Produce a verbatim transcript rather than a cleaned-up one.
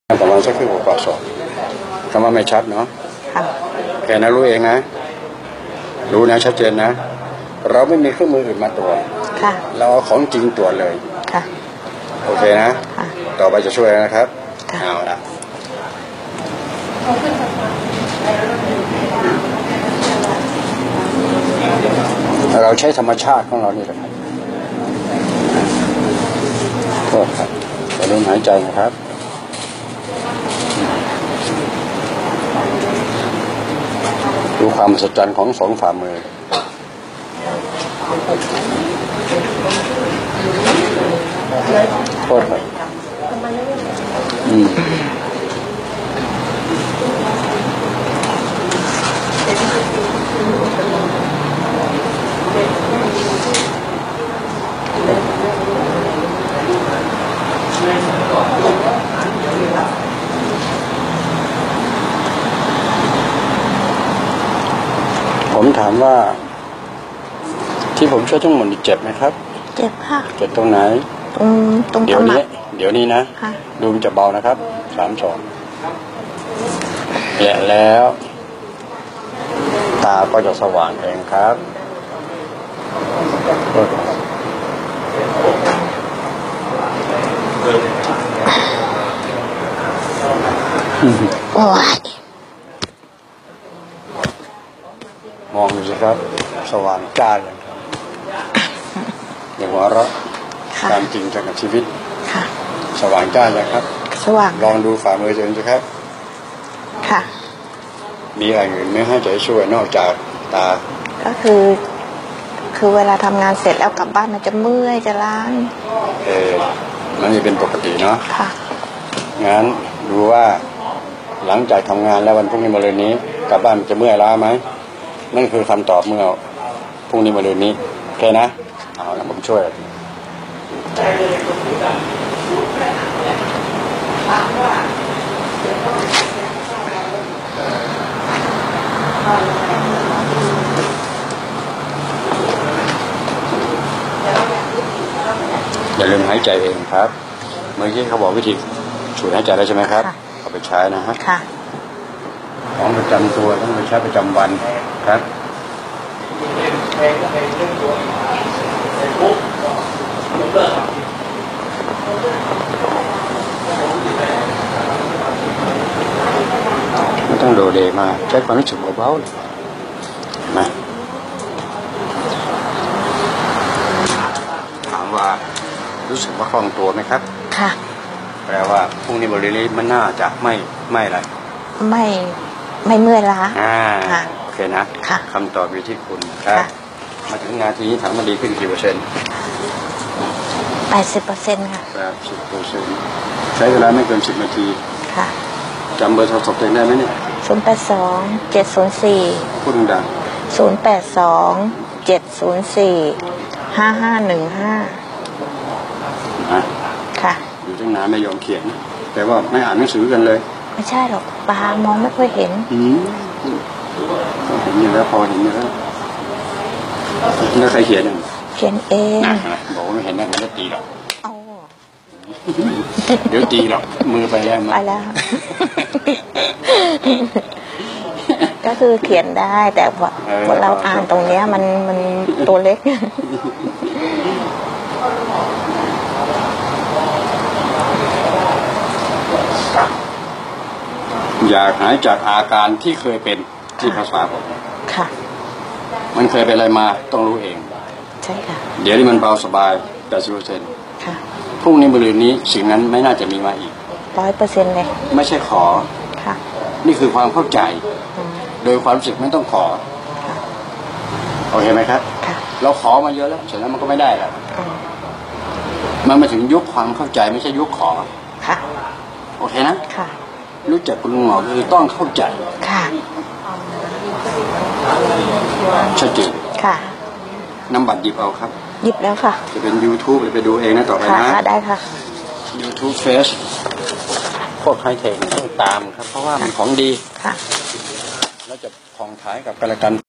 ประมาณสักครึ่งกว่าสองคำว่าไม่ชัดเนาะแค่นั้นรู้เองนะรู้นะชัดเจนนะเราไม่มีเครื่องมืออื่นมาตรวจเราเอาของจริงตรวจเลยโอเคนะต่อไปจะช่วยนะครับเอาละเราใช้ธรรมชาติของเรานี่แหละโทษครับอย่าลืมหายใจนะครับดูความมหัศจรรย์ของสองฝ่ามือโทษครับอืมผมถามว่าที่ผมช่วยทั้งหมดเจ็บไหมครับเจ็บค่ะเจ็บตรงไหนตรงตรงเดี๋ยวนี้เดี๋ยวนี้นะดูมันจะเบานะครับสามสองและแล้วตาก็จะสว่างเองครับโอ้ยมองดูสิครับสว่างจ้าเลยครับอย่างหัวเราะการจริงจังกับชีวิตสว่างจ้าเลยครับสว่างลองดูฝ่ามือเฉยๆครับค่ะมีอะไรอื่นไม่ให้ใจช่วยนอกจากตาก็คือคือเวลาทำงานเสร็จแล้วกลับบ้านมันจะเมื่อยจะล้าเออมันจะเป็นปกติเนาะค่ะงั้นดูว่าหลังจากทำงานแล้ววันพรุ่งนี้มะรืนนี้กลับบ้านจะเมื่อยล้าไหมนั่นคือคำตอบเมื่อพรุ่งนี้มะรืนนี้โอเคนะเอาละผมช่วยอย่าลืมหายใจเองครับเมื่อกี้เขาบอกวิธีสูดหายใจแล้วใช่ไหมครับเอาไปใช้นะฮะของประจำตัวต้องไปใช้ประจำวันครับไม่ต้องโดดเด่มาใช้ความรู้สึกเบาๆเลยนะถามว่ารู้สึกว่าคล่องตัวไหมครับค่ะแปลว่าพรุ่งนี้บริเวณมันน่าจะไม่ไม่อะไรไม่ไม่เมื่อยล้าอ่าโอเคนะคำตอบอยู่ที่คุณครับมาถึงนาทีนี้ถามมาดีขึ้นกี่เปอร์เซ็นต์แปดสิบเปอร์เซ็นต์ค่ะแปดสิบเปอร์เซ็นต์ใช้เวลาไม่เกินสิบนาทีค่ะจำเบอร์โทรศัพท์ได้ไหมเนี่ยศูนย์แปดสองเจ็ดศูนย์สี่พูดดังศูนย์แปดสองเจ็ดศูนย์สี่ห้าห้าหนึ่งห้าค่ะอยู่ตั้งนานไม่ยอมเขียนแต่ว่าไม่อ่านหนังสือกันเลยไม่ใช่หรอกตามองไม่ค่อยเห็นอืมเห็นอยู่แล้วพอเห็นอยู่แล้วแล้วใครเขียนเขียนเองบอกว่าไม่เห็นนะมันจะตีหรอกเดี๋ยวตีหรอกมือไปแล้วไปแล้วก็คือเขียนได้แต่ว่าเราอ่านตรงเนี้ยมันมันตัวเล็กอยากหายจากอาการที่เคยเป็นที่ภาษาผมค่ะมันเคยเป็นอะไรมาต้องรู้เองใช่ค่ะเดี๋ยวนี้มันเบาสบายแปดสิบเปอร์เซ็นต์ค่ะพรุ่งนี้มะรืนนี้สิ่งนั้นไม่น่าจะมีมาอีกร้อยเปอร์เซ็นต์เลยไม่ใช่ขอค่ะนี่คือความเข้าใจโดยความรู้สึกไม่ต้องขอโอเคไหมครับเราขอมาเยอะแล้วเสร็จแล้วมันก็ไม่ได้แล้วมันมาถึงยุคความเข้าใจไม่ใช่ยุคขอค่ะโอเคนะค่ะรู้จักคุณหมอคือต้องเข้าใจค่ะชัดเจนค่ะนำบัตรหยิบเอาครับหยิบแล้วค่ะจะเป็น YouTube หรือไปดูเองนะต่อไปนะค่ะได้ค่ะ YouTube Face พวกไฮเทคต้องตามครับเพราะว่ามันของดีค่ะแล้วจะของขายกับกันและกัน